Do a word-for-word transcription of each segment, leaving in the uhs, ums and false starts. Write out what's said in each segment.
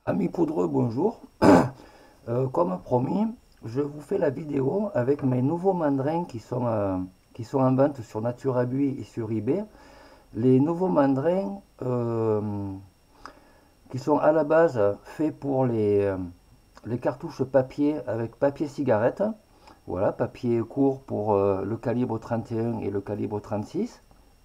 Amis poudreux, bonjour. Euh, comme promis, je vous fais la vidéo avec mes nouveaux mandrins qui sont, euh, qui sont en vente sur Naturabui et sur eBay. Les nouveaux mandrins euh, qui sont à la base faits pour les, euh, les cartouches papier avec papier cigarette. Voilà, papier court pour euh, le calibre trente et un et le calibre trente-six.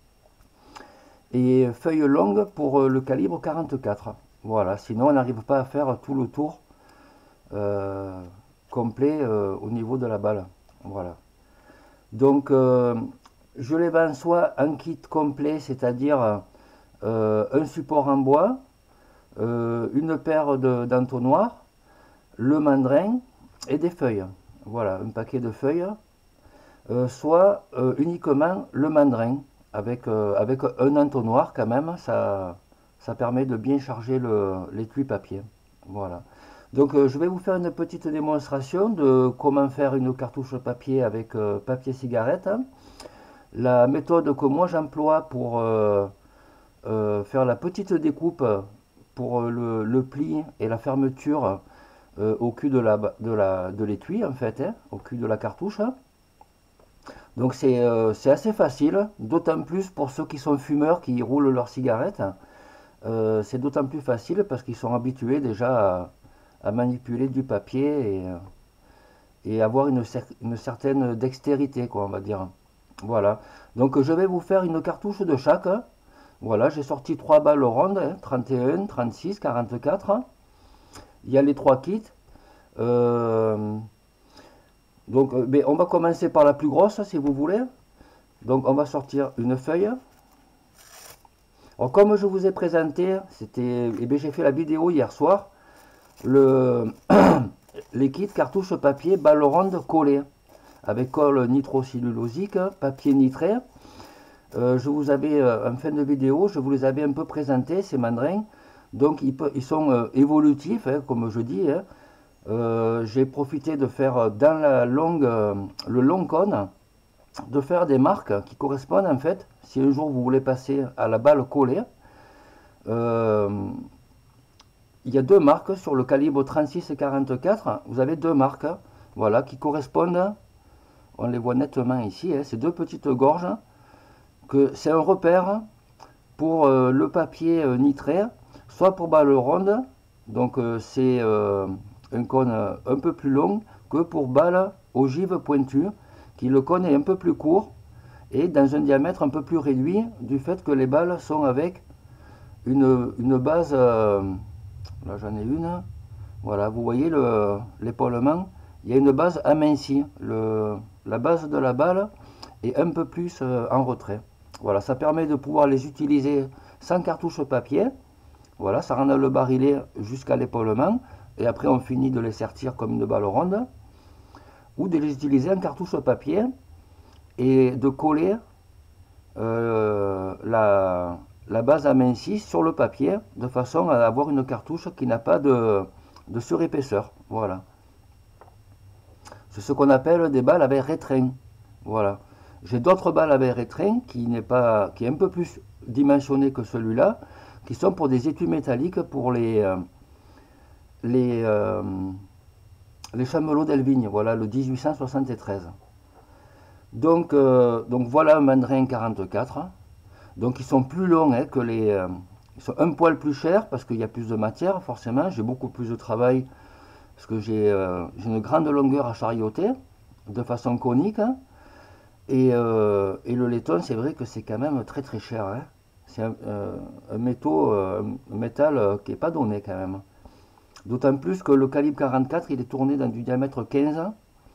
Et feuilles longues pour euh, le calibre quarante-quatre. Voilà, sinon on n'arrive pas à faire tout le tour euh, complet euh, au niveau de la balle. Voilà. Donc, euh, je les vends soit en kit complet, c'est-à-dire euh, un support en bois, euh, une paire d'entonnoirs, le mandrin et des feuilles. Voilà, un paquet de feuilles. Euh, soit euh, uniquement le mandrin avec, euh, avec un entonnoir quand même, ça, ça permet de bien charger l'étui papier. Voilà. Donc euh, je vais vous faire une petite démonstration de comment faire une cartouche papier avec euh, papier cigarette. La méthode que moi j'emploie pour euh, euh, faire la petite découpe pour le, le pli et la fermeture euh, au cul de la, de la, de l'étui en fait, hein, au cul de la cartouche. Donc c'est euh, c'est assez facile, d'autant plus pour ceux qui sont fumeurs, qui roulent leurs cigarettes. Euh, c'est d'autant plus facile parce qu'ils sont habitués déjà à, à manipuler du papier et, et avoir une, cer une certaine dextérité, quoi, on va dire. Voilà. Donc je vais vous faire une cartouche de chaque. Voilà, j'ai sorti trois balles rondes, hein, trente et un, trente-six, quarante-quatre. Il y a les trois kits. Euh, donc euh, ben, on va commencer par la plus grosse, si vous voulez. Donc on va sortir une feuille. Alors, comme je vous ai présenté, c'était, eh bien, j'ai fait la vidéo hier soir, le, les kits cartouches papier balles rondes collées avec colle nitrocellulosique, papier nitré. Euh, je vous avais, euh, en fin de vidéo, je vous les avais un peu présentés, ces mandrins. Donc ils, ils sont euh, évolutifs, hein, comme je dis. Hein. Euh, j'ai profité de faire dans la longue, euh, le long cône, de faire des marques qui correspondent en fait, si un jour vous voulez passer à la balle collée, euh, il y a deux marques sur le calibre trente-six et quarante-quatre, vous avez deux marques, voilà, qui correspondent, on les voit nettement ici, hein, ces deux petites gorges, que c'est un repère pour euh, le papier euh, nitré, soit pour balle ronde, donc euh, c'est euh, un cône un peu plus long, que pour balle ogive pointue, qui le cône est un peu plus court et dans un diamètre un peu plus réduit du fait que les balles sont avec une, une base, euh, là j'en ai une, voilà, vous voyez l'épaulement, il y a une base amincie, le, la base de la balle est un peu plus euh, en retrait. Voilà, ça permet de pouvoir les utiliser sans cartouche papier, voilà, ça rend le barillet jusqu'à l'épaulement, et après on finit de les sertir comme une balle ronde, ou de les utiliser en cartouche papier, et de coller euh, la, la base amincie sur le papier de façon à avoir une cartouche qui n'a pas de, de surépaisseur. Voilà. C'est ce qu'on appelle des balles avec rétrain. Voilà. J'ai d'autres balles avec rétrain qui n'est pas, qui est un peu plus dimensionné que celui-là, qui sont pour des étuis métalliques pour les euh, les, euh, les chamelots d'Elvigne. Voilà, le dix-huit cent soixante-treize. Donc, euh, donc voilà un mandrin quarante-quatre. Donc ils sont plus longs hein, que les... Euh, ils sont un poil plus chers parce qu'il y a plus de matière forcément. J'ai beaucoup plus de travail parce que j'ai euh, une grande longueur à charioter de façon conique. Hein, et, euh, et le laiton, c'est vrai que c'est quand même très très cher. Hein. C'est un, euh, un, métaux, euh, un métal euh, qui n'est pas donné quand même. D'autant plus que le calibre quarante-quatre, il est tourné dans du diamètre quinze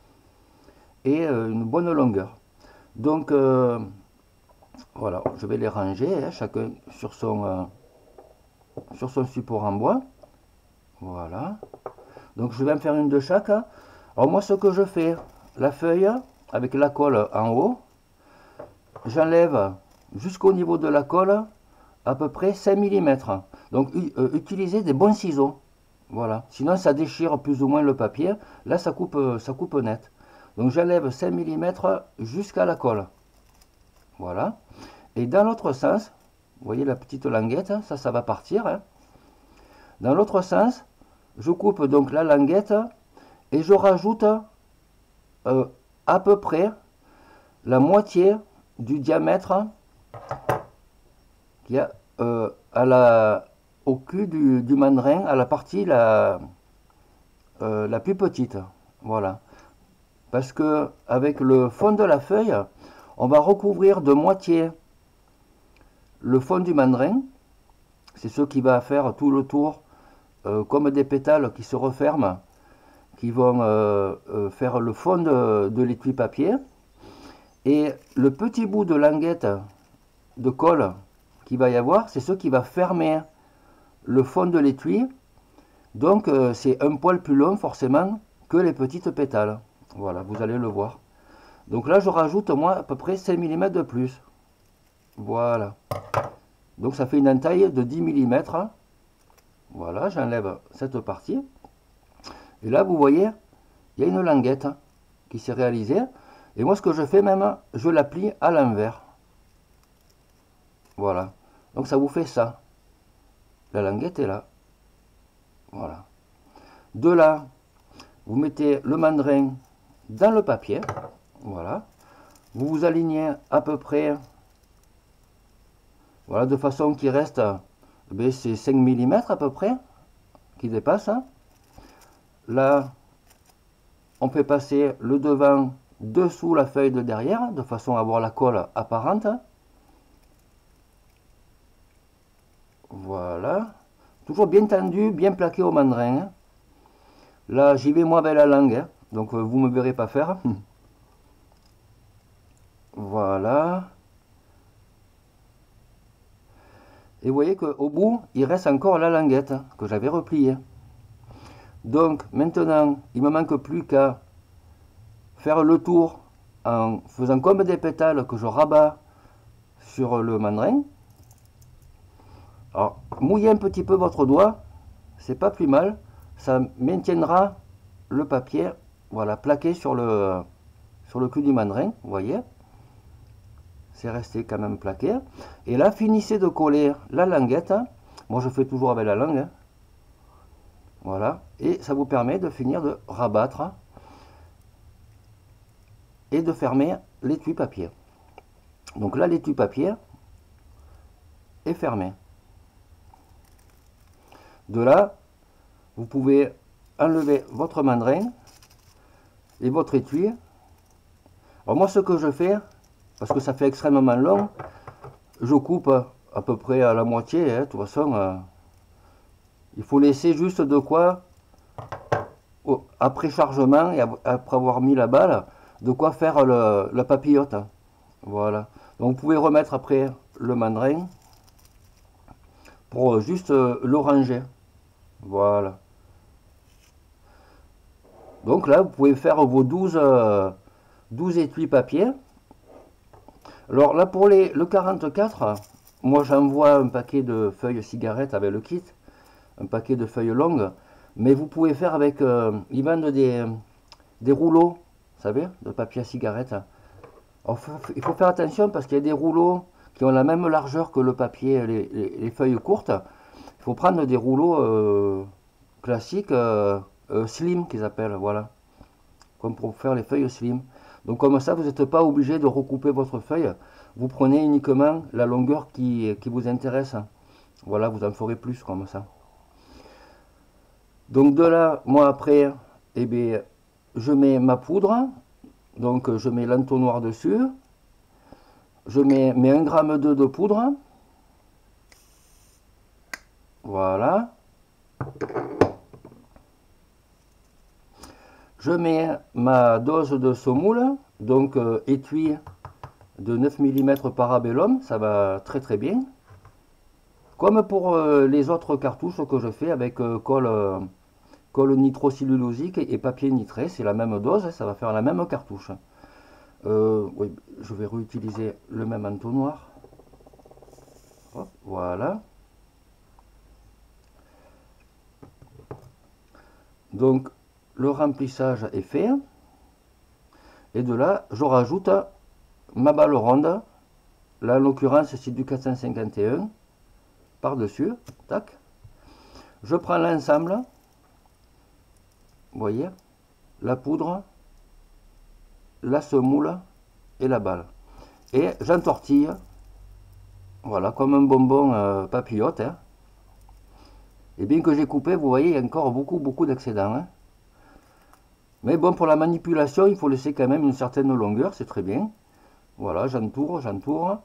et euh, une bonne longueur. Donc euh, voilà, je vais les ranger, hein, chacun sur son, euh, sur son support en bois. Voilà. Donc je vais en faire une de chaque. Alors moi ce que je fais, la feuille avec la colle en haut, j'enlève jusqu'au niveau de la colle à peu près cinq millimètres. Donc euh, utilisez des bons ciseaux. Voilà. Sinon ça déchire plus ou moins le papier. Là ça coupe, ça coupe net. Donc j'enlève cinq millimètres jusqu'à la colle. Voilà. Et dans l'autre sens, vous voyez la petite languette, ça, ça va partir. Hein. Dans l'autre sens, je coupe donc la languette et je rajoute euh, à peu près la moitié du diamètre qu'il y a euh, à la, au cul du, du mandrin, à la partie la, euh, la plus petite. Voilà. Parce que avec le fond de la feuille, on va recouvrir de moitié le fond du mandrin. C'est ce qui va faire tout le tour, euh, comme des pétales qui se referment, qui vont euh, euh, faire le fond de, de l'étui papier. Et le petit bout de languette de colle qu'il va y avoir, c'est ce qui va fermer le fond de l'étui. Donc euh, c'est un poil plus long forcément que les petites pétales. Voilà, vous allez le voir. Donc là je rajoute moi à peu près cinq millimètres de plus. Voilà. Donc ça fait une entaille de dix millimètres. Voilà, j'enlève cette partie. Et là vous voyez, il y a une languette qui s'est réalisée. Et moi ce que je fais même, je la plie à l'envers. Voilà. Donc ça vous fait ça. La languette est là. Voilà. De là, vous mettez le mandrin dans le papier. Voilà. Vous vous alignez à peu près. Voilà, de façon qu'il reste, ben, c'est cinq millimètres à peu près qui dépasse. Là, on fait passer le devant dessous la feuille de derrière, de façon à avoir la colle apparente. Voilà. Toujours bien tendu, bien plaqué au mandrin. Hein. Là, j'y vais moi avec la langue, hein. Donc euh, vous ne me verrez pas faire. Voilà. Et vous voyez qu'au bout, il reste encore la languette hein, que j'avais repliée. Donc maintenant, il ne me manque plus qu'à faire le tour en faisant comme des pétales que je rabats sur le mandrin. Alors, mouillez un petit peu votre doigt, c'est pas plus mal, ça maintiendra le papier, voilà, plaqué sur le, sur le cul du mandrin, vous voyez. C'est resté quand même plaqué. Et là, finissez de coller la languette. Moi, je fais toujours avec la langue. Hein. Voilà. Et ça vous permet de finir de rabattre et de fermer l'étui papier. Donc là, l'étui papier est fermé. De là, vous pouvez enlever votre mandrin et votre étui. Alors moi, ce que je fais, parce que ça fait extrêmement long, je coupe à peu près à la moitié. Hein, de toute façon, euh, il faut laisser juste de quoi, oh, après chargement et après avoir mis la balle, de quoi faire le, la papillote. Voilà. Donc vous pouvez remettre après le mandrin pour juste euh, le ranger. Voilà. Donc là, vous pouvez faire vos douze, euh, douze étuis papier. Alors là, pour les, le quarante-quatre, moi j'envoie un paquet de feuilles cigarettes avec le kit, un paquet de feuilles longues, mais vous pouvez faire avec, euh, ils vendent des, des rouleaux, vous savez, de papier à cigarette. Alors, il faut faire attention parce qu'il y a des rouleaux qui ont la même largeur que le papier, les, les, les feuilles courtes. Il faut prendre des rouleaux euh, classiques, euh, euh, slim qu'ils appellent, voilà, comme pour faire les feuilles slim. Donc comme ça, vous n'êtes pas obligé de recouper votre feuille. Vous prenez uniquement la longueur qui, qui vous intéresse. Voilà, vous en ferez plus comme ça. Donc de là, moi après, eh bien, je mets ma poudre. Donc je mets l'entonnoir dessus. Je mets mes un gramme de poudre. Voilà. Je mets ma dose de semoule, donc euh, étui de neuf millimètres parabellum, ça va très très bien. Comme pour euh, les autres cartouches que je fais avec euh, colle, euh, colle nitrocellulosique et papier nitré, c'est la même dose, ça va faire la même cartouche. Euh, oui, je vais réutiliser le même entonnoir. Hop, voilà. Donc le remplissage est fait. Et de là, je rajoute ma balle ronde. Là, en l'occurrence, c'est du quatre cent cinquante et un. Par-dessus. Tac. Je prends l'ensemble. vous voyez, la poudre, la semoule et la balle. Et j'entortille, voilà, comme un bonbon euh, papillote. Hein. Et bien que j'ai coupé, vous voyez, il y a encore beaucoup, beaucoup d'excédents. Hein. Mais bon, pour la manipulation, il faut laisser quand même une certaine longueur, c'est très bien. Voilà, j'entoure, j'entoure.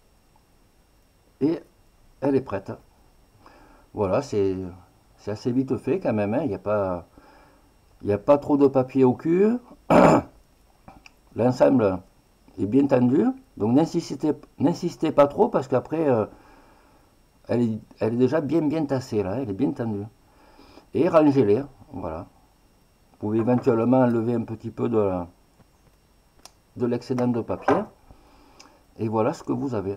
Et elle est prête. Voilà, c'est assez vite fait quand même. Hein. Il n'y a pas, il n'y a pas trop de papier au cul. L'ensemble est bien tendu. Donc n'insistez n'insistez pas trop parce qu'après, euh, elle, est, elle est déjà bien, bien tassée là. Elle est bien tendue. Et rangez-les. Voilà. Vous pouvez éventuellement enlever un petit peu de, de l'excédent de papier. Et voilà ce que vous avez.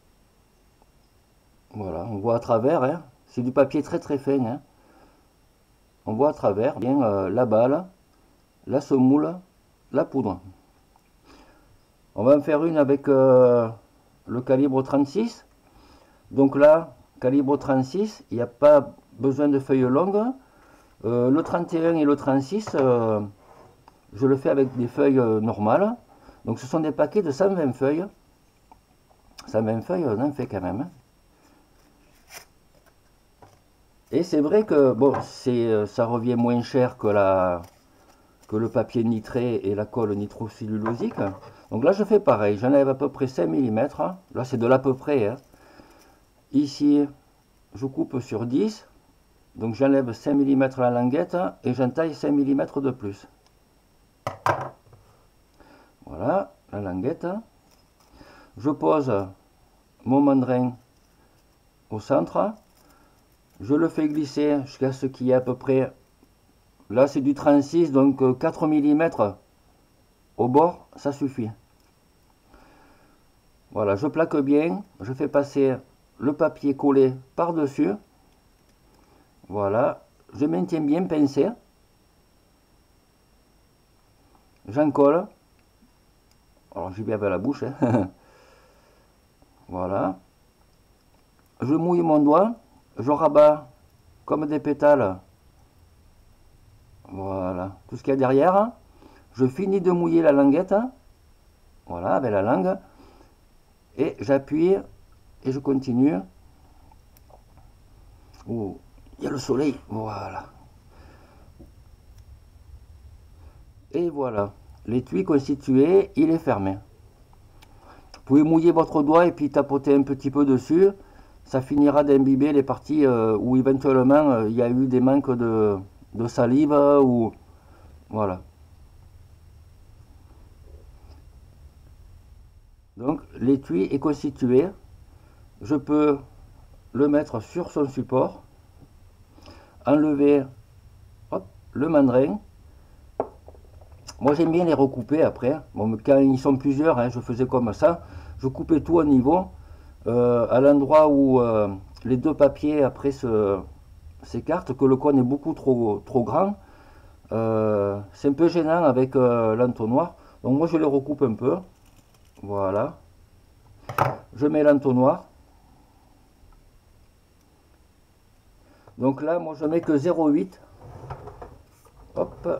Voilà, on voit à travers. Hein. C'est du papier très très fin. Hein. On voit à travers bien euh, la balle, la semoule, la poudre. On va en faire une avec euh, le calibre trente-six. Donc là, calibre trente-six, il n'y a pas besoin de feuilles longues. Euh, le trente et un et le trente-six, euh, je le fais avec des feuilles euh, normales. Donc ce sont des paquets de cent vingt feuilles. cent vingt feuilles, on en fait quand même. Et c'est vrai que bon, c'est, ça revient moins cher que, la, que le papier nitré et la colle nitrocellulosique. Donc là, je fais pareil. J'enlève à peu près cinq millimètres. Là, c'est de l'à peu près. Hein. Ici, je coupe sur dix. Donc j'enlève cinq millimètres la languette et j'entaille cinq millimètres de plus. Voilà, la languette. Je pose mon mandrin au centre. Je le fais glisser jusqu'à ce qu'il y ait à peu près, là c'est du trente-six, donc quatre millimètres au bord, ça suffit. Voilà, je plaque bien, je fais passer le papier collé par-dessus. Voilà, je maintiens bien pincé. J'en colle. Alors j'y vais avec la bouche. Hein. Voilà. Je mouille mon doigt. Je rabats comme des pétales. Voilà. Tout ce qu'il y a derrière. Je finis de mouiller la languette. Voilà, avec la langue. Et j'appuie et je continue. Oh, il y a le soleil. Voilà. Et voilà. L'étui constitué, il est fermé. Vous pouvez mouiller votre doigt et puis tapoter un petit peu dessus. Ça finira d'imbiber les parties euh, où éventuellement euh, il y a eu des manques de, de salive euh, ou voilà. Donc l'étui est constitué. Je peux le mettre sur son support, enlever hop, le mandrin. Moi j'aime bien les recouper après. Bon, quand ils sont plusieurs, hein, je faisais comme ça. Je coupais tout au niveau. Euh, à l'endroit où euh, les deux papiers après s'écartent, que le cône est beaucoup trop, trop grand, euh, c'est un peu gênant avec euh, l'entonnoir. Donc moi je les recoupe un peu. Voilà. Je mets l'entonnoir. Donc là, moi je mets que zéro virgule huit. Hop.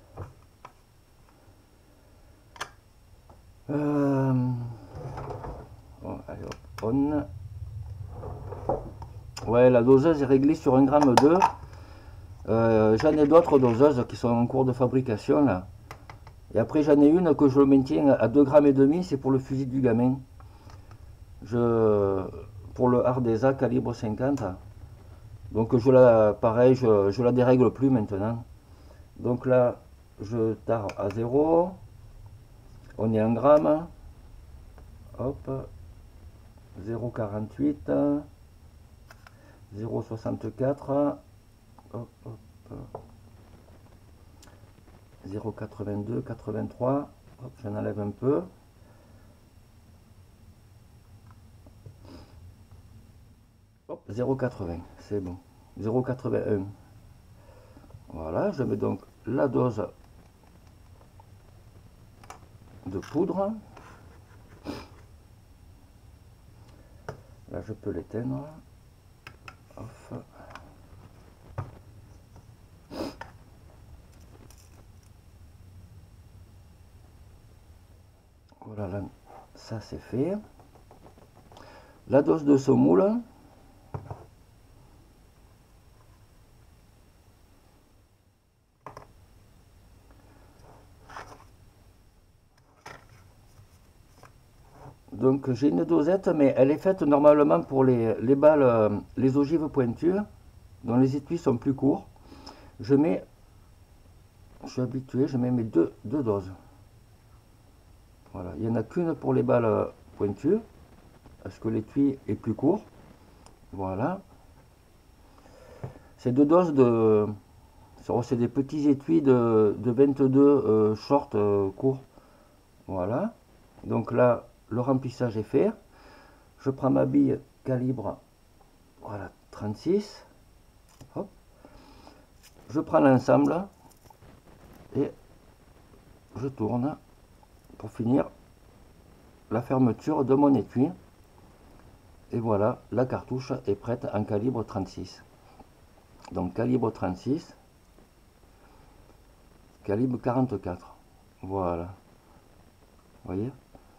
Euh... Bon, allez, hop. On. Ouais, la doseuse est réglée sur un gramme deux. Euh, j'en ai d'autres doseuses qui sont en cours de fabrication là. Et après j'en ai une que je maintiens à deux grammes et demi, c'est pour le fusil du gamin. Je pour le Ardeza calibre cinquante. Donc je la pareil, je, je la dérègle plus maintenant. Donc là, je tare à zéro. On est en grammes. Hop. zéro virgule quarante-huit. zéro virgule soixante-quatre. Hop, hop. zéro virgule quatre-vingt-deux, quatre-vingt-trois. Hop, j'en enlève un peu. Hop, zéro virgule quatre-vingts, c'est bon. zéro virgule quatre-vingt-un. Voilà, je mets donc la dose de poudre. Là, je peux l'éteindre. Off. ça c'est fait. La dose de semoule. Donc j'ai une dosette, mais elle est faite normalement pour les, les balles, euh, les ogives pointues, dont les étuis sont plus courts. Je mets, je suis habitué, je mets mes deux, deux doses. Voilà, il n'y en a qu'une pour les balles pointues, parce que l'étui est plus court. Voilà. C'est deux doses de... C'est des petits étuis de, de vingt-deux euh, shorts euh, courts. Voilà. Donc là, le remplissage est fait. Je prends ma bille calibre, voilà, trente-six. Hop. Je prends l'ensemble et je tourne pour finir la fermeture de mon étui. Et voilà, la cartouche est prête en calibre trente-six. Donc calibre trente-six, calibre quarante-quatre. Voilà. Vous voyez?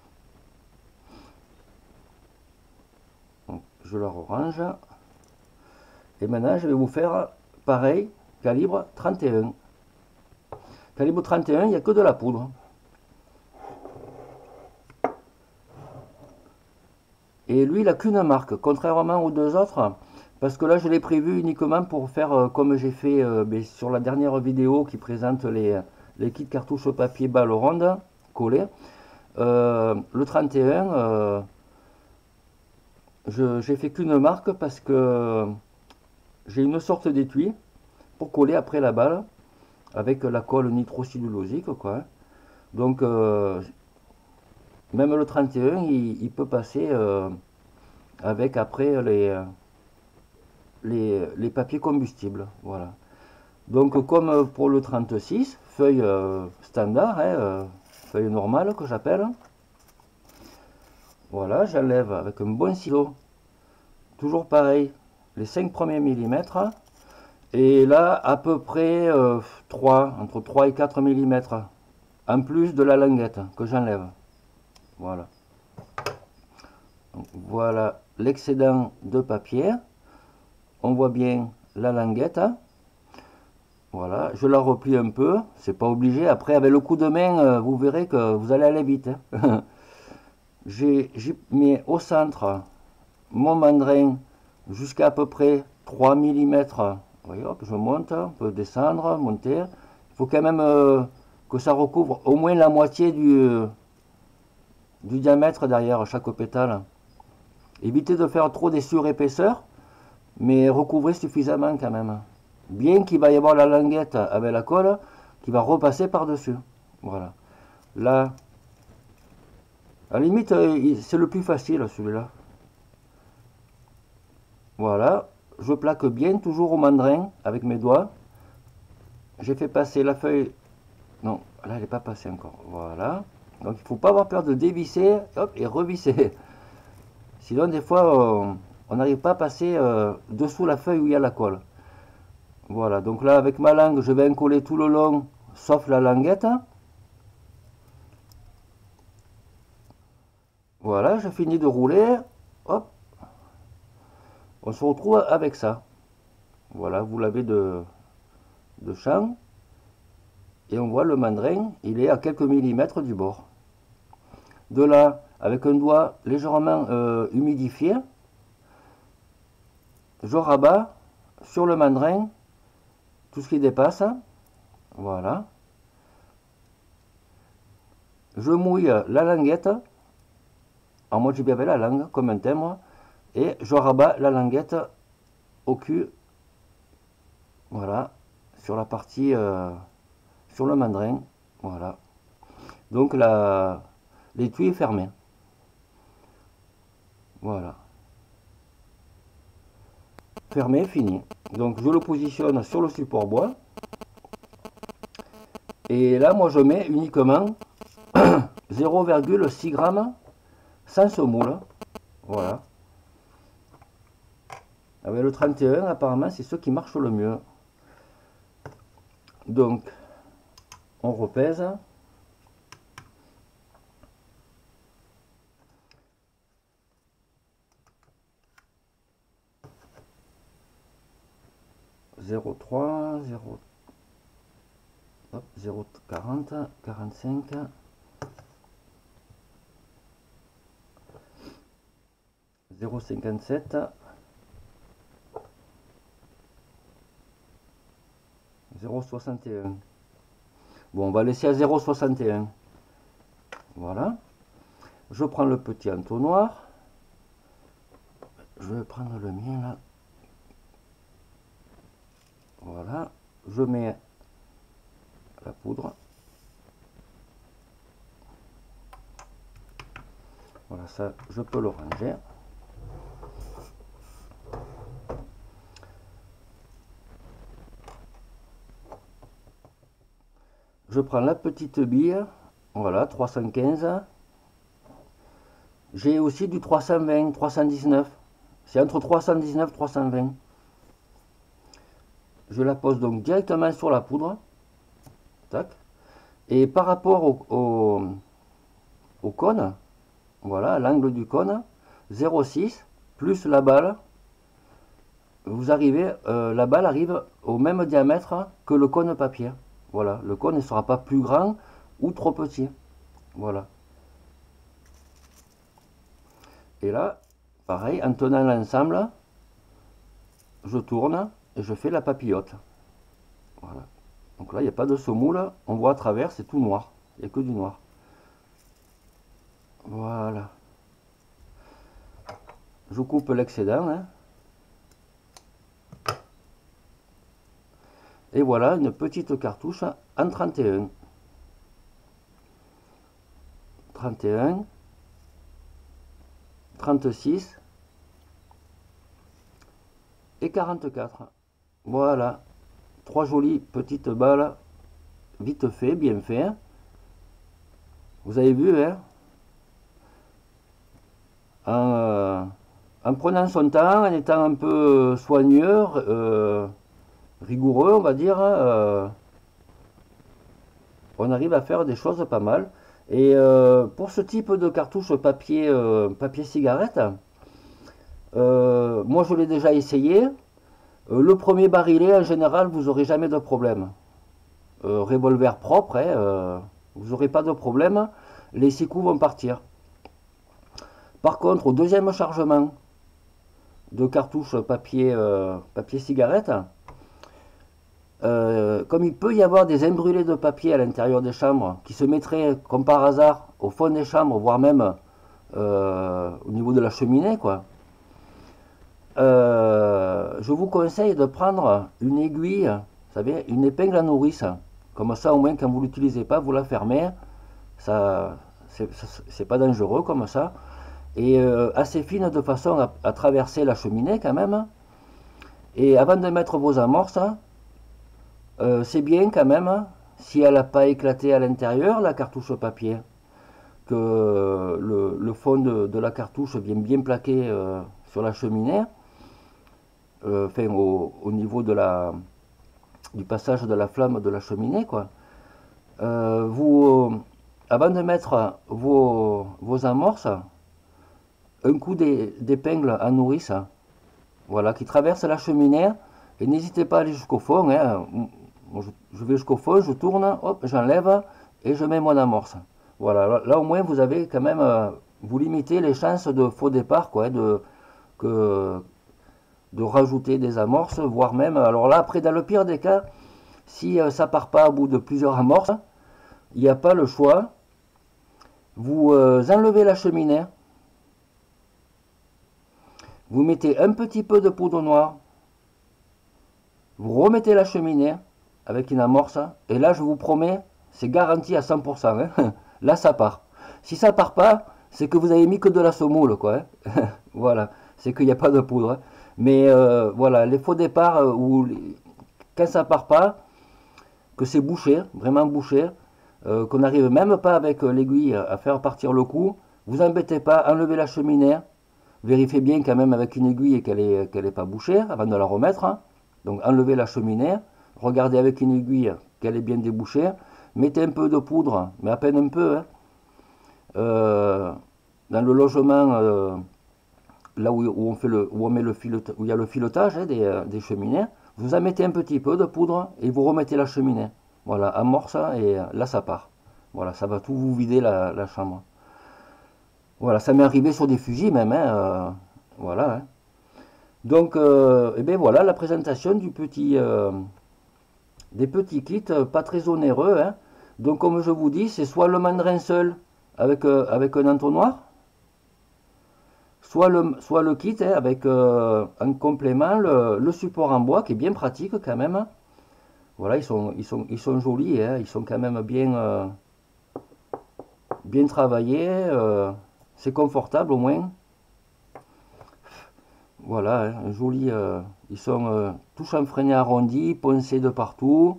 Donc, je la range. Et maintenant, je vais vous faire pareil, calibre trente et un. Calibre trente et un, il n'y a que de la poudre. Et lui, il n'a qu'une marque, contrairement aux deux autres. Parce que là, je l'ai prévu uniquement pour faire euh, comme j'ai fait euh, ben, sur la dernière vidéo qui présente les, les kits cartouches papier balle ronde collés. Euh, le trente et un, euh, j'ai fait qu'une marque parce que j'ai une sorte d'étui pour coller après la balle avec la colle nitrocellulosique, quoi. Donc, euh, même le trente et un, il, il peut passer euh, avec après les... Les, les papiers combustibles, voilà. Donc comme pour le trente-six, feuille euh, standard, hein, euh, feuille normale que j'appelle. Voilà, j'enlève avec un bon stylo, toujours pareil, les cinq premiers millimètres. Et là, à peu près euh, trois, entre trois et quatre millimètres, en plus de la languette que j'enlève. Voilà. Donc, voilà l'excédent de papier. On voit bien la languette. Voilà, je la replie un peu. C'est pas obligé. Après, avec le coup de main, vous verrez que vous allez aller vite. J'ai mis au centre mon mandrin jusqu'à à peu près trois millimètres. Voyez, hop, je monte, on peut descendre, monter. Il faut quand même euh, que ça recouvre au moins la moitié du, du diamètre derrière chaque pétale. Évitez de faire trop des surépaisseurs, mais recouvrez suffisamment quand même. Bien qu'il va y avoir la languette avec la colle qui va repasser par-dessus. Voilà. Là, à la limite, c'est le plus facile celui-là. Voilà. Je plaque bien, toujours au mandrin, avec mes doigts. J'ai fait passer la feuille. Non, là, elle n'est pas passée encore. Voilà. Donc, il ne faut pas avoir peur de dévisser, hop, et revisser. Sinon, des fois, on n'arrive pas à passer euh, dessous la feuille où il y a la colle. Voilà, donc là, avec ma langue, je vais en coller tout le long, sauf la languette. Voilà, je finis de rouler. Hop. On se retrouve avec ça. Voilà, vous l'avez de, de champ. Et on voit le mandrin, il est à quelques millimètres du bord. De là, avec un doigt légèrement euh, humidifié, je rabats sur le mandrin tout ce qui dépasse. Voilà. Je mouille la languette. Alors moi j'ai bien la langue comme un timbre. Et je rabats la languette au cul. Voilà. Sur la partie... Euh, sur le mandrin. Voilà. Donc l'étui est fermé. Voilà. Fermé, fini. Donc je le positionne sur le support bois. Et là, moi, je mets uniquement zéro virgule six grammes sans semoule. Voilà. Avec le trente et un, apparemment, c'est ce qui marche le mieux. Donc, on repèse. zéro trois, zéro, zéro quarante, quarante-cinq, zéro cinquante-sept, zéro soixante et un. Bon, on va laisser à zéro soixante et un. Voilà. Je prends le petit entonnoir. Je vais prendre le mien là. Voilà. Je mets la poudre. Voilà, ça, je peux le ranger. Je prends la petite bille. Voilà, trois cent quinze. J'ai aussi du trois cent vingt, trois cent dix-neuf. C'est entre trois cent dix-neuf et trois cent vingt. Je la pose donc directement sur la poudre. Tac. Et par rapport au, au, au cône, voilà, l'angle du cône, zéro virgule six plus la balle, vous arrivez, euh, la balle arrive au même diamètre que le cône papier. Voilà, le cône ne sera pas plus grand ou trop petit. Voilà. Et là, pareil, en tenant l'ensemble, je tourne et je fais la papillote. Voilà. Donc là, il n'y a pas de semoule, on voit à travers, c'est tout noir. Il n'y a que du noir. Voilà. Je coupe l'excédent. Hein. Et voilà une petite cartouche en trente et un. trente et un. trente-six. Et quarante-quatre. Voilà. Trois jolies petites balles. Vite fait, bien fait. Vous avez vu, hein, en, euh, en prenant son temps, en étant un peu soigneux, euh, rigoureux, on va dire, euh, on arrive à faire des choses pas mal. Et euh, pour ce type de cartouche papier, euh, papier cigarette, euh, moi je l'ai déjà essayé. Euh, le premier barillet, en général, vous n'aurez jamais de problème. Euh, revolver propre, hein, euh, vous n'aurez pas de problème. Les six coups vont partir. Par contre, au deuxième chargement de cartouche papier, euh, papier cigarette, euh, comme il peut y avoir des imbrûlés de papier à l'intérieur des chambres qui se mettraient comme par hasard au fond des chambres, voire même euh, au niveau de la cheminée, quoi, euh, je vous conseille de prendre une aiguille, vous savez, une épingle à nourrice. Comme ça, au moins, quand vous ne l'utilisez pas, vous la fermez. Ça, c'est pas dangereux comme ça. Et euh, assez fine de façon à, à traverser la cheminée quand même. Et avant de mettre vos amorces, euh, c'est bien quand même, si elle n'a pas éclaté à l'intérieur, la cartouche papier, que le, le fond de, de la cartouche vienne bien plaquer euh, sur la cheminée, euh, enfin au, au niveau de la, du passage de la flamme de la cheminée, quoi. Euh, vous, avant de mettre vos, vos amorces, un coup d'épingle à nourrice, voilà, qui traverse la cheminée, et n'hésitez pas à aller jusqu'au fond, hein. Je vais jusqu'au fond, je tourne, hop, j'enlève, et je mets mon amorce. Voilà, là au moins vous avez quand même, euh, vous limitez les chances de faux départ, quoi, de, que, de rajouter des amorces, voire même, alors là après dans le pire des cas, si euh, ça part pas au bout de plusieurs amorces, il n'y a pas le choix, vous euh, enlevez la cheminée, vous mettez un petit peu de poudre noire, vous remettez la cheminée avec une amorce, et là je vous promets, c'est garanti à cent pour cent, hein. Là ça part. Si ça part pas, c'est que vous avez mis que de la semoule, quoi, hein. Voilà, c'est qu'il n'y a pas de poudre, hein. Mais euh, voilà, les faux départs, euh, où les... quand ça part pas, que c'est bouché, vraiment bouché, euh, qu'on n'arrive même pas avec l'aiguille à faire partir le coup, vous embêtez pas, enlevez la cheminée, vérifiez bien quand même avec une aiguille qu'elle n'est qu'elle est pas bouchée avant de la remettre, hein. Donc enlevez la cheminée, regardez avec une aiguille qu'elle est bien débouchée, mettez un peu de poudre, mais à peine un peu, hein, euh, dans le logement, euh, là où, où, on fait le, où on met le filet, où il y a le filetage, hein, des, des cheminées, Vous en mettez un petit peu de poudre et vous remettez la cheminée. Voilà, amorce et là ça part. Voilà, ça va tout vous vider la, la chambre. Voilà, ça m'est arrivé sur des fusils même. Hein, euh, voilà. Hein. Donc, euh, et bien voilà la présentation du petit, euh, des petits kits, euh, pas très onéreux. Hein. Donc, comme je vous dis, c'est soit le mandrin seul avec, euh, avec un entonnoir, soit le, soit le kit hein, avec euh, en complément le, le support en bois qui est bien pratique quand même. Voilà, ils sont, ils sont, ils sont jolis, hein, ils sont quand même bien, euh, bien travaillés. Euh, c'est confortable au moins. Voilà, hein, un joli. Euh, ils sont euh, tout chanfreinés arrondis, poncés de partout.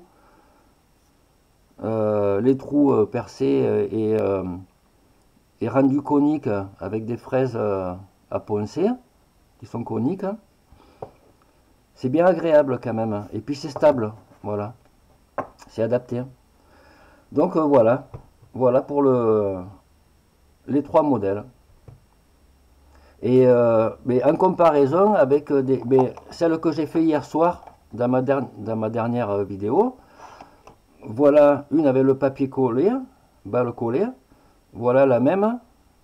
Euh, les trous euh, percés euh, et, euh, et rendus coniques avec des fraises euh, à poncer qui sont coniques. C'est bien agréable quand même. Et puis c'est stable. Voilà, c'est adapté. Donc euh, voilà, voilà pour le, les trois modèles. Et euh, mais en comparaison avec des, mais celle que j'ai fait hier soir dans ma, der, dans ma dernière vidéo, voilà une avec le papier collé, balle collée, voilà la même.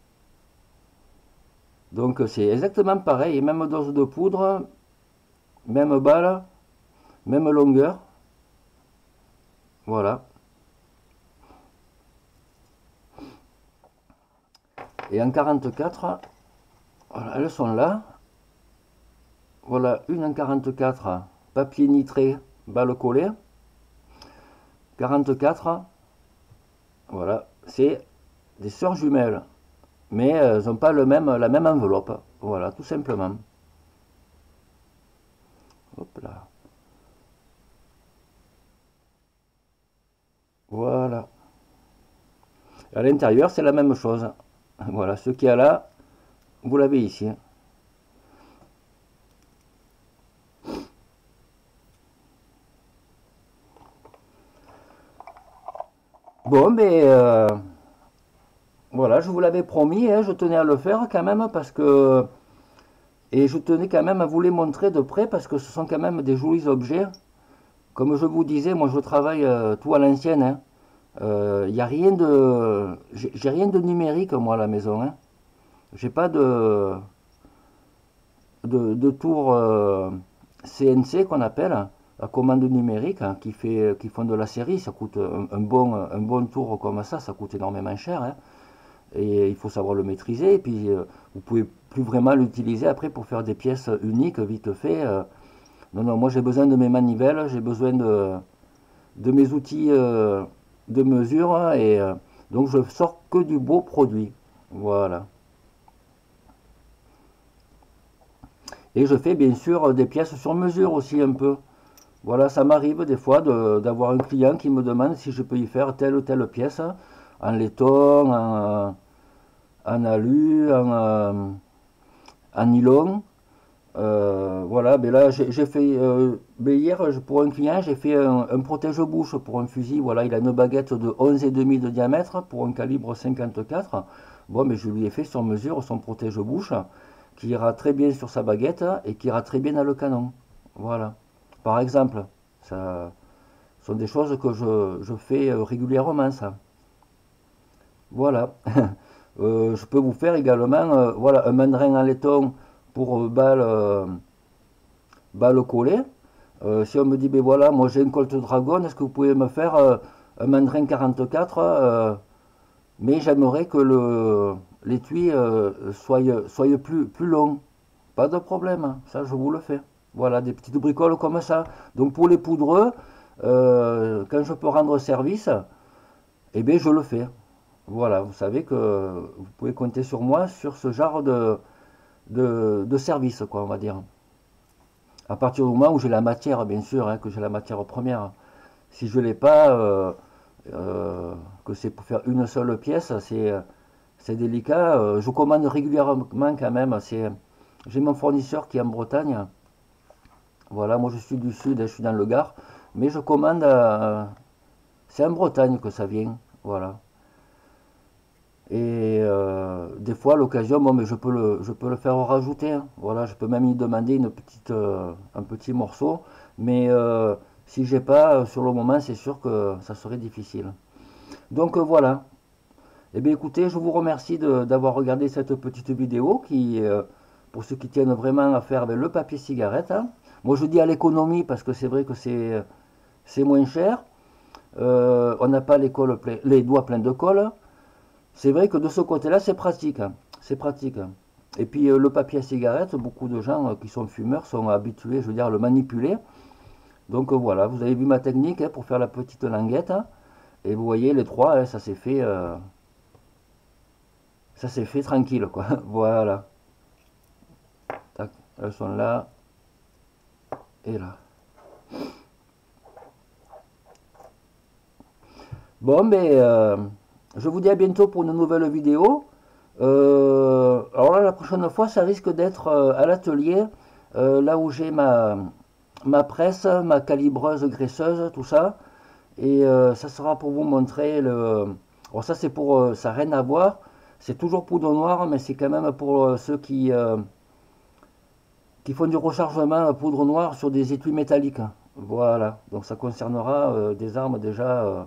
Donc c'est exactement pareil, même dose de poudre, même balle, même longueur. Voilà. Et en quarante-quatre, voilà, elles sont là. Voilà, une en quarante-quatre, papier nitré, balle collée. quarante-quatre, voilà, c'est des sœurs jumelles. Mais elles n'ont pas le même, la même enveloppe. Voilà, tout simplement. Hop là. Voilà. À l'intérieur, c'est la même chose. Voilà, ce qu'il y a là, vous l'avez ici. Bon, mais euh, voilà, je vous l'avais promis, hein, je tenais à le faire quand même parce que... Et je tenais quand même à vous les montrer de près parce que ce sont quand même des jolis objets. Comme je vous disais, moi je travaille euh, tout à l'ancienne. Hein. Euh, y a rien de... J'ai rien de numérique moi à la maison. Hein. J'ai pas de... de, de tour euh, C N C qu'on appelle, la commande numérique, hein, qui, fait, qui font de la série. Ça coûte un, un, bon, un bon tour comme ça, ça coûte énormément cher. Hein. Et il faut savoir le maîtriser. Et puis euh, vous pouvez plus vraiment l'utiliser après pour faire des pièces uniques, vite fait. Euh. Non, non, moi j'ai besoin de mes manivelles, j'ai besoin de, de mes outils euh, de mesure. Et euh, donc je sors que du beau produit. Voilà. Et je fais bien sûr des pièces sur mesure aussi un peu. Voilà, ça m'arrive des fois d'avoir un client qui me demande si je peux y faire telle ou telle pièce en laiton, en, en alu, en, euh, en nylon. Euh, voilà, mais là j'ai fait, euh, mais hier pour un client j'ai fait un, un protège-bouche pour un fusil. Voilà, il a une baguette de onze virgule cinq de diamètre pour un calibre cinquante-quatre. Bon, mais je lui ai fait sur mesure son protège-bouche qui ira très bien sur sa baguette et qui ira très bien dans le canon. Voilà. Par exemple, ça sont des choses que je, je fais régulièrement, ça. Voilà. euh, je peux vous faire également euh, voilà, un mandrin en laiton pour euh, balle, euh, balle collée. Euh, si on me dit, ben voilà, moi j'ai un Colt Dragon, est-ce que vous pouvez me faire euh, un mandrin quarante-quatre euh, mais j'aimerais que le l'étui euh, soit, soit plus, plus long. Pas de problème, hein. Ça je vous le fais. Voilà, des petites bricoles comme ça. Donc pour les poudreux, euh, quand je peux rendre service, eh bien je le fais. Voilà, vous savez que vous pouvez compter sur moi sur ce genre de, de, de service, quoi, on va dire. À partir du moment où j'ai la matière, bien sûr, hein, que j'ai la matière première. Si je ne l'ai pas, euh, euh, que c'est pour faire une seule pièce, c'est c'est délicat. Euh, je commande régulièrement quand même. J'ai mon fournisseur qui est en Bretagne. Voilà, moi je suis du sud, je suis dans le Gard. Mais je commande, euh, c'est en Bretagne que ça vient. Voilà. Et euh, des fois, à l'occasion, bon, mais je peux le, je peux le faire rajouter, hein. Voilà, je peux même y demander une petite, euh, un petit morceau. Mais euh, si j'ai pas, euh, sur le moment, c'est sûr que ça serait difficile. Donc euh, voilà. Eh bien écoutez, je vous remercie de- d'avoir regardé cette petite vidéo qui, euh, pour ceux qui tiennent vraiment à faire avec le papier cigarette, hein. Moi je dis à l'économie parce que c'est vrai que c'est c'est moins cher. Euh, on n'a pas les, cols pleins- les doigts pleins de colle. C'est vrai que de ce côté-là, c'est pratique, hein. C'est pratique, hein. Et puis euh, le papier à cigarette, beaucoup de gens euh, qui sont fumeurs sont habitués, je veux dire, à le manipuler. Donc euh, voilà, vous avez vu ma technique, hein, pour faire la petite languette, hein. Et vous voyez les trois, hein, ça s'est fait, euh, ça s'est fait tranquille, quoi. Voilà. Tac, elles sont là et là. Bon, ben, euh, je vous dis à bientôt pour une nouvelle vidéo. Euh, alors là, la prochaine fois, ça risque d'être euh, à l'atelier, euh, là où j'ai ma, ma presse, ma calibreuse graisseuse, tout ça. Et euh, ça sera pour vous montrer le... Bon, ça, c'est pour... euh, ça n'a rien à voir. C'est toujours poudre noire, mais c'est quand même pour euh, ceux qui, euh, qui font du rechargement à poudre noire sur des étuis métalliques. Voilà. Donc ça concernera euh, des armes déjà euh,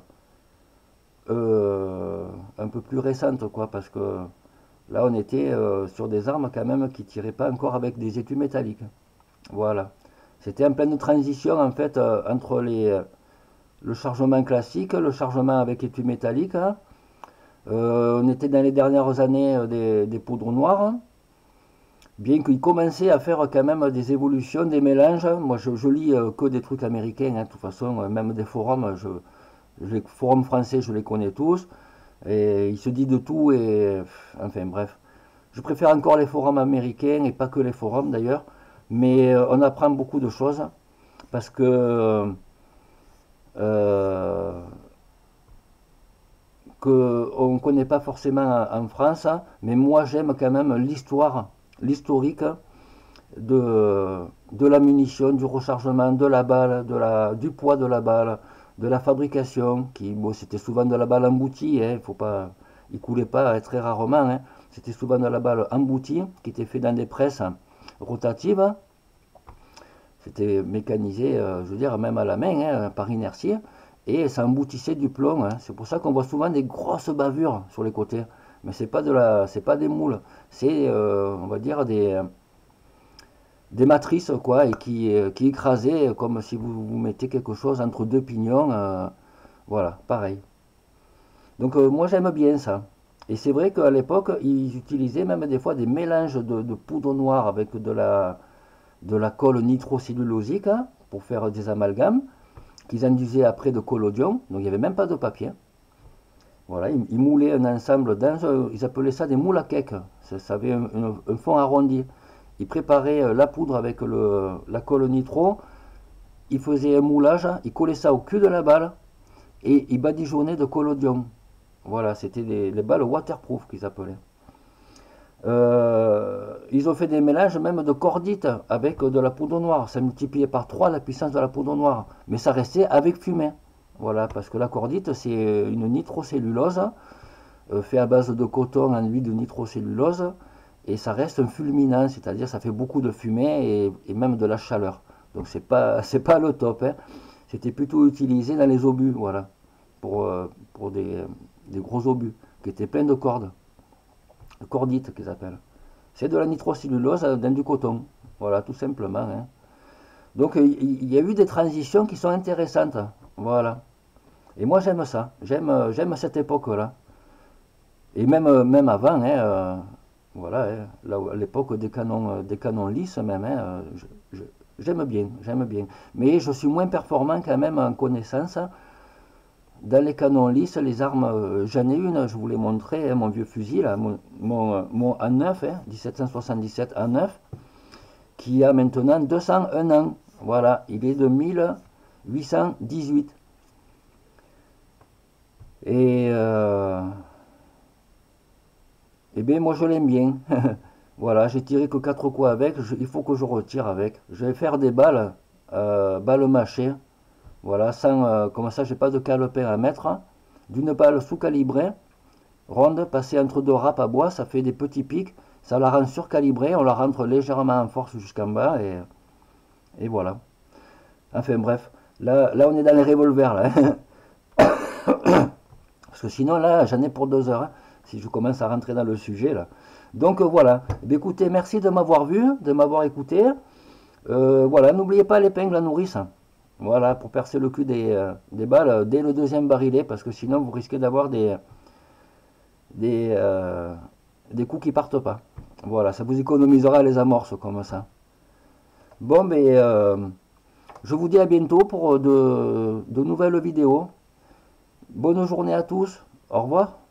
euh, un peu plus récentes, quoi, parce que là, on était euh, sur des armes quand même qui tiraient pas encore avec des étuis métalliques. Voilà. C'était en pleine transition, en fait, euh, entre les, euh, le chargement classique, le chargement avec étui métallique, hein. Euh, on était dans les dernières années euh, des, des poudres noires, hein. Bien qu'ils commençaient à faire quand même des évolutions, des mélanges. Moi, je, je lis euh, que des trucs américains, hein, de toute façon, euh, même des forums. Je, les forums français, je les connais tous. Et il se dit de tout, et enfin bref. Je préfère encore les forums américains, et pas que les forums d'ailleurs. Mais euh, on apprend beaucoup de choses, parce que euh, qu'on ne connaît pas forcément en France, hein. Mais moi j'aime quand même l'histoire, l'historique de, de la munition, du rechargement de la balle, de la, du poids de la balle, de la fabrication, qui, bon, c'était souvent de la balle emboutie, hein, faut pas, il coulait pas très rarement, hein. C'était souvent de la balle emboutie, qui était fait dans des presses rotatives. C'était mécanisé, euh, je veux dire, même à la main, hein, par inertie, et ça emboutissait du plomb, hein. C'est pour ça qu'on voit souvent des grosses bavures sur les côtés. Mais c'est pas de la, c'est pas des moules, c'est, euh, on va dire, des, des matrices, quoi, et qui, euh, qui écrasaient comme si vous, vous mettez quelque chose entre deux pignons, euh, voilà, pareil. Donc euh, moi j'aime bien ça. Et c'est vrai qu'à l'époque, ils utilisaient même des fois des mélanges de, de poudre noire avec de la, de la colle nitrocellulosique, hein, pour faire des amalgames, qu'ils induisaient après de collodion, donc il n'y avait même pas de papier. Voilà, ils, ils moulaient un ensemble dans, un- ils appelaient ça des moules à cake, ça, ça avait un, un- un fond arrondi. Ils préparaient euh, la poudre avec le, la colle nitro, ils faisaient un moulage, ils collaient ça au cul de la balle, et ils badigeonnaient de collodion. Voilà, c'était des, les balles waterproof qu'ils appelaient. Euh, ils ont fait des mélanges même de cordite avec de la poudre noire. Ça multipliait par trois la puissance de la poudre noire. Mais ça restait avec fumée. Voilà, parce que la cordite, c'est une nitrocellulose, euh, fait à base de coton enduit de nitrocellulose. Et ça reste un fulminant, c'est-à-dire ça fait beaucoup de fumée et, et même de la chaleur. Donc c'est pas, c'est pas le top, hein. C'était plutôt utilisé dans les obus, voilà, pour, euh, pour des, des gros obus qui étaient pleins de cordes. Cordite qu'ils appellent. C'est de la nitrocellulose dans du coton. Voilà, tout simplement, hein. Donc il y a eu des transitions qui sont intéressantes. Voilà. Et moi j'aime ça. J'aime j'aime cette époque-là. Et même, même avant, hein, euh, voilà, hein, là, à l'époque des canons, des canons lisses même, hein, euh, je- je- j'aime bien, j'aime bien. Mais je suis moins performant quand même en connaissance. Dans les canons lisses, les armes, euh, j'en ai une, je vous l'ai montré, hein, mon vieux fusil, là, mon, mon, mon A neuf, hein, dix-sept cent soixante-dix-sept A neuf, qui a maintenant deux cent un ans. Voilà, il est de mille huit cent dix-huit. Et, euh, eh bien, moi je l'aime bien. Voilà, j'ai tiré que quatre coups avec, je- il faut que je retire avec. Je vais faire des balles, euh, balles mâchées. Voilà, sans, euh, comme ça, j'ai pas de calepin à mettre. D'une balle sous-calibrée, ronde, passée entre deux râpes à bois, ça fait des petits pics, ça la rend surcalibrée, on la rentre légèrement en force jusqu'en bas, et, et voilà. Enfin bref, là, là on est dans les revolvers, là. Parce que sinon, là, j'en ai pour deux heures, hein, si je commence à rentrer dans le sujet, là. Donc euh, voilà, eh écoutez, merci de m'avoir vu, de m'avoir écouté. Euh, voilà, n'oubliez pas l'épingle à nourrice. Voilà, pour percer le cul des, euh, des balles euh, dès le deuxième barillet, parce que sinon vous risquez d'avoir des, des, euh, des coups qui partent pas. Voilà, ça vous économisera les amorces comme ça. Bon, mais euh, je vous dis à bientôt pour de, de nouvelles vidéos. Bonne journée à tous. Au revoir.